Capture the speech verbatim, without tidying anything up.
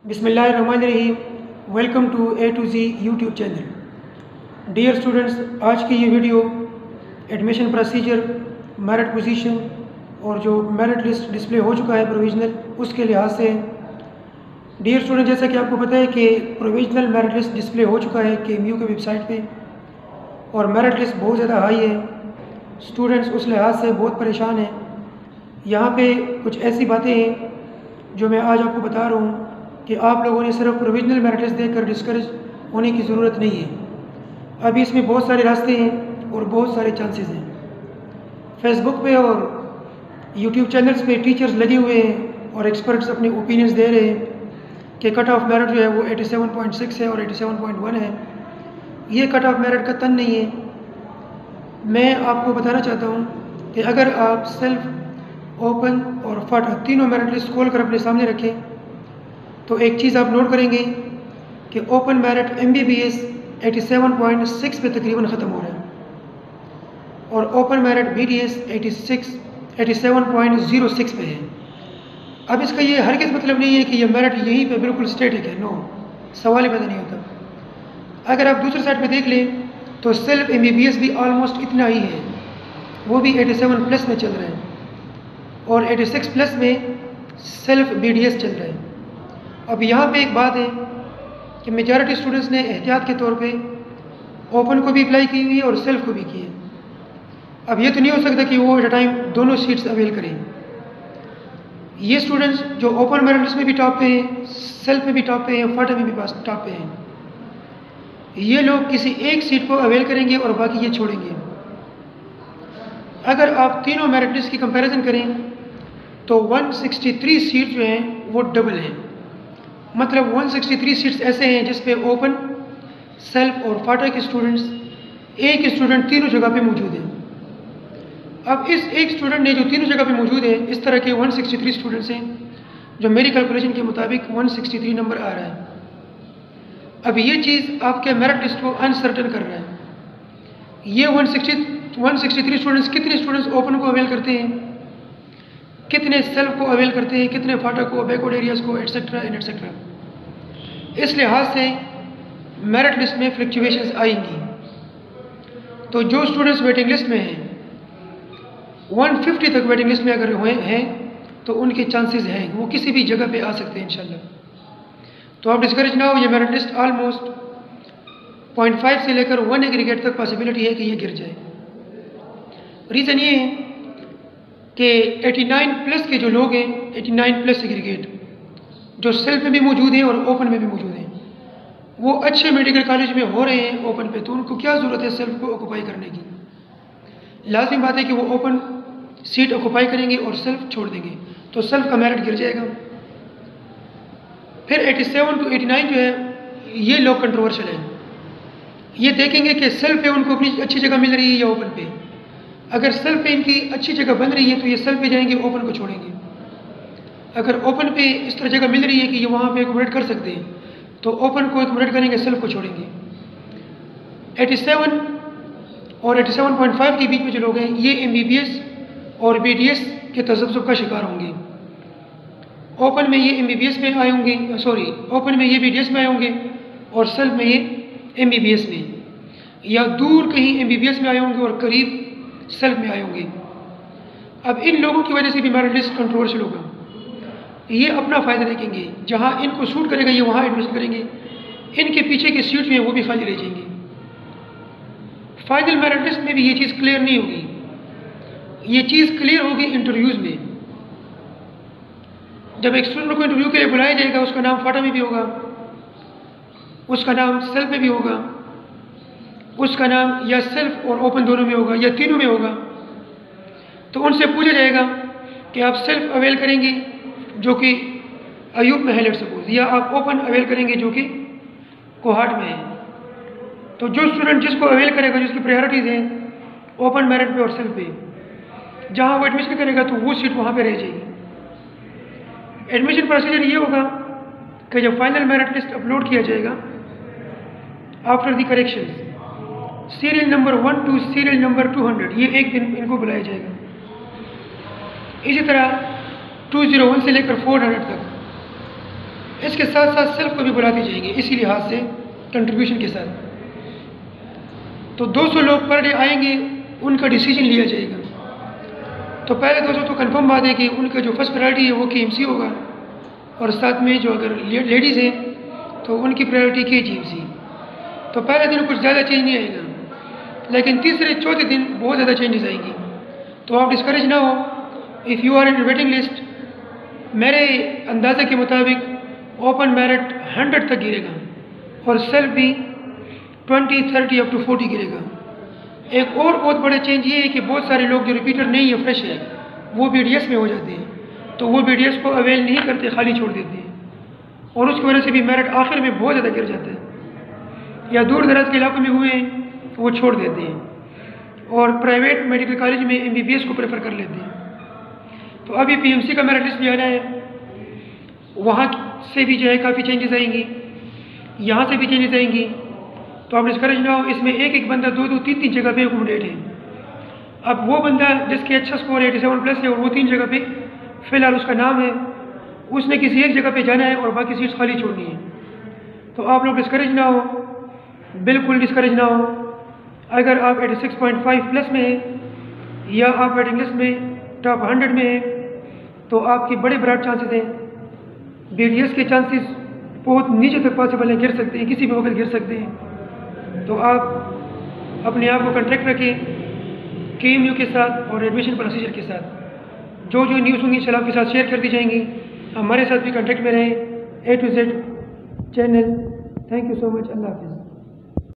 बिस्मिल्लाहिर्रहमानिर्रहीम। Welcome to A to Z YouTube channel. Dear students, आज की ये video admission procedure, merit position और जो मेरिट लिस्ट डिस्प्ले हो चुका है प्रोविजनल, उसके लिहाज से डियर स्टूडेंट, जैसा कि आपको पता है कि प्रोविजनल मेरिट लिस्ट डिस्प्ले हो चुका है के एम यू के वेबसाइट पे और मेरिट लिस्ट बहुत ज़्यादा हाई है। स्टूडेंट्स उस लिहाज से बहुत परेशान हैं। यहाँ पे कुछ ऐसी बातें हैं जो मैं आज आपको बता रहा हूँ कि आप लोगों ने सिर्फ प्रोविजनल मेरिट लिस्ट देखकर डिस्करेज होने की ज़रूरत नहीं है। अभी इसमें बहुत सारे रास्ते हैं और बहुत सारे चांसेस हैं। फेसबुक पे और यूट्यूब चैनल्स पे टीचर्स लगे हुए हैं और एक्सपर्ट्स अपने ओपिनियंस दे रहे हैं कि कट ऑफ मेरिट जो है वो सत्तासी पॉइंट सिक्स है और सत्तासी पॉइंट वन है। ये कट ऑफ मेरिट का तन नहीं है। मैं आपको बताना चाहता हूँ कि अगर आप सेल्फ, ओपन और फट तीनों मेरिट लिस्ट खोल कर अपने सामने रखें तो एक चीज़ आप नोट करेंगे कि open merit M B B S सत्तासी पॉइंट सिक्स पे तकरीबन ख़त्म हो रहा है और open merit B D S सत्तासी पॉइंट ज़ीरो सिक्स पे है। अब इसका ये हरगिज़ मतलब नहीं है कि ये मेरिट यहीं पे बिल्कुल स्टेटिक है। नो, सवाल ही पैदा नहीं होता। अगर आप दूसरी साइड पे देख लें तो self M B B S भी ऑलमोस्ट इतना ही है, वो भी सत्तासी प्लस में चल रहा है और छियासी प्लस में सेल्फ बी डी एस चल रहा है। अब यहाँ पे एक बात है कि मेजॉरिटी स्टूडेंट्स ने एहतियात के तौर पे ओपन को भी अप्लाई की हुई है और सेल्फ को भी की है। अब ये तो नहीं हो सकता कि वो एट अ टाइम दोनों सीट्स अवेल करें। ये स्टूडेंट्स जो ओपन मेरिट लिस्ट में भी टॉप पे हैं, सेल्फ में भी टॉप पे हैं, फट में भी पास टॉप पे हैं, ये लोग किसी एक सीट को अवेल करेंगे और बाकी ये छोड़ेंगे। अगर आप तीनों मेरिट लिस्ट की कंपैरिजन करें तो एक सौ तिरसठ सीट जो हैं वो डबल हैं। मतलब एक सौ तिरसठ सीट्स ऐसे हैं जिस पे ओपन, सेल्फ और फाटा के स्टूडेंट्स एक स्टूडेंट तीनों जगह पे मौजूद है। अब इस एक स्टूडेंट ने जो तीनों जगह पे मौजूद है, इस तरह के एक सौ तिरसठ स्टूडेंट्स हैं जो मेरी कैलकुलेशन के मुताबिक एक सौ तिरसठ नंबर आ रहा है। अब ये चीज़ आपके मेरिट लिस्ट को अनसर्टन कर रहा है। ये एक सौ तिरसठ स्टूडेंट्स, कितने स्टूडेंट्स ओपन को अवेल करते हैं, कितने सेल्फ को अवेल करते हैं, कितने फाटा को, बैकवर्ड एरियाज़ को, एटसेट्रा एंड एटसेट्रा। इस लिहाज से मेरिट लिस्ट में फ्लक्चुएशंस आएंगी। तो जो स्टूडेंट्स वेटिंग लिस्ट में हैं, एक सौ पचास तक वेटिंग लिस्ट में अगर हुए हैं तो उनके चांसेस हैं, वो किसी भी जगह पे आ सकते हैं इंशाल्लाह। तो आप डिस्करेज ना हो। ये merit list almost point five से लेकर वन एग्रीगेट तक पॉसिबिलिटी है कि ये गिर जाए। रीज़न ये है कि नवासी प्लस के जो लोग हैं, नवासी प्लस एग्रीगेट जो सेल्फ में भी मौजूद हैं और ओपन में भी मौजूद हैं, वो अच्छे मेडिकल कॉलेज में हो रहे हैं ओपन पे, तो उनको क्या ज़रूरत है सेल्फ को ऑक्यूपाई करने की। लाजिम बात है कि वो ओपन सीट ऑक्यूपाई करेंगे और सेल्फ छोड़ देंगे, तो सेल्फ का मेरिट गिर जाएगा। फिर सत्तासी टू नवासी जो है ये लोग कंट्रोवर्शियल हैं। ये देखेंगे कि सेल्फ पे उनको अपनी अच्छी जगह मिल रही है या ओपन पे। अगर सेल्फ पे इनकी अच्छी जगह बन रही है तो ये सेल्फ पे जाएंगे, ओपन को छोड़ेंगे। अगर ओपन पे इस तरह जगह मिल रही है कि ये वहाँ पे एकोमोडेट कर सकते हैं तो ओपन को एकोमोडेट करेंगे, सेल्फ को छोड़ेंगे। सत्तासी और सत्तासी पॉइंट फाइव के बीच में जो लोग हैं ये एम बी बी एस और बी डी एस के तसब्जुब का शिकार होंगे। ओपन में ये एम बी बी एस में आए होंगे, सॉरी ओपन में ये बी डी एस में आए होंगे और सेल्फ में ये एम बी बी एस में, या दूर कहीं एम बी बी एस में आए होंगे और करीब सेल्फ में आए होंगे। अब इन लोगों की वजह से भी मेरिट लिस्ट कंट्रोवर्शियल होगा। ये अपना फ़ायदा देखेंगे, जहाँ इनको सूट करेगा ये वहाँ एडमिशन करेंगे, इनके पीछे की सीट में वो भी खाली रह जाएंगी। फाइनल मेरिट लिस्ट में भी ये चीज़ क्लियर नहीं होगी। ये चीज़ क्लियर होगी इंटरव्यूज़ में। जब एक स्टूडेंट को इंटरव्यू के लिए बुलाया जाएगा, उसका नाम फाटा में भी होगा, उसका नाम सेल्फ में भी होगा, उसका नाम या सेल्फ और ओपन दोनों में होगा या तीनों में होगा। तो उनसे पूछा जाएगा कि आप सेल्फ अवेल करेंगे जो कि अयूब में है लेट सपोज, या आप ओपन अवेल करेंगे जो कि कोहाट में है। तो जो स्टूडेंट जिसको अवेल करेगा, जिसकी प्रायोरिटीज़ हैं ओपन मेरिट पे और सेल्फ पे, जहाँ वो एडमिशन करेगा तो वो सीट वहाँ पे रह जाएगी। एडमिशन प्रोसीजर ये होगा कि जब फाइनल मेरिट लिस्ट अपलोड किया जाएगा, after the correction, serial number one two serial number two hundred, ये एक दिन इनको बुलाया जाएगा। इसी तरह टू ज़ीरो वन से लेकर फोर हंड्रेड तक इसके साथ साथ सेल्फ को भी बुलाती जाएंगी इसी लिहाज से कंट्रीब्यूशन के साथ। तो दो सौ लोग पर डे आएंगे, उनका डिसीजन लिया जाएगा। तो पहले दोस्तों तो कंफर्म बात है कि उनका जो फर्स्ट प्रायोरिटी है वो के एम सी होगा, और साथ में जो अगर लेडीज़ हैं तो उनकी प्रायोरिटी के जी एम सी। तो पहले दिन कुछ ज़्यादा चेंज नहीं आएगा, लेकिन तीसरे चौथे दिन बहुत ज़्यादा चेंजेस आएंगी। तो आप डिस्करेज ना हो। If you are in waiting list, मेरे अंदाजे के मुताबिक ओपन मेरिट हंड्रेड तक गिरेगा और सेल्फ भी twenty thirty up to forty गिरेगा। एक और बहुत बड़े चेंज ये है कि बहुत सारे लोग जो रिपीटर नहीं है, फ्रेश है, वो बी डी एस में हो जाते हैं, तो वो बी डी एस को अवेल नहीं करते, खाली छोड़ देते हैं, और उसकी वजह से भी मेरिट आखिर में बहुत ज़्यादा गिर जाता है। या दूर दराज के इलाकों में हुए हैं वो छोड़ देते हैं, और प्राइवेट मेडिकल कॉलेज में एम बी बी एस को प्रेफर कर लेते हैं। तो अभी पी एम सी का मेरिट लिस्ट भी आना है, वहाँ से भी जो है काफ़ी चेंजेस आएंगी, यहाँ से भी चेंजेस आएंगी। तो आप डिस्करेज ना हो। इसमें एक एक बंदा दो दो तीन तीन जगह पे एकोमोडेट है। अब वो बंदा जिसके अच्छा स्कोर एटी सेवन प्लस है और वो तीन जगह पे फ़िलहाल उसका नाम है, उसने किसी एक जगह पे जाना है और बाकी सीट्स खाली छोड़नी है। तो आप लोग डिस्करेज ना हो, बिल्कुल डिस्करेज ना हो। अगर आप eighty six point five plus में हैं या आप वेटिंग लिस्ट में टॉप हंड्रेड में हैं, तो आपके बड़े ब्राड चांसेस हैं। बी डी एस के चांसेस बहुत नीचे तक पॉसिबल है, गिर सकते हैं, किसी भी वक्त गिर सकते हैं। तो आप अपने आप को कॉन्टैक्ट रखें के एम यू के साथ और एडमिशन प्रोसीजर के साथ। जो जो न्यूज़ होंगी इंशाल्लाह आपके साथ शेयर कर दी जाएंगी। हमारे साथ भी कॉन्टैक्ट में रहें। A to Z channel. Thank you so much. अल्लाह हाफिज़।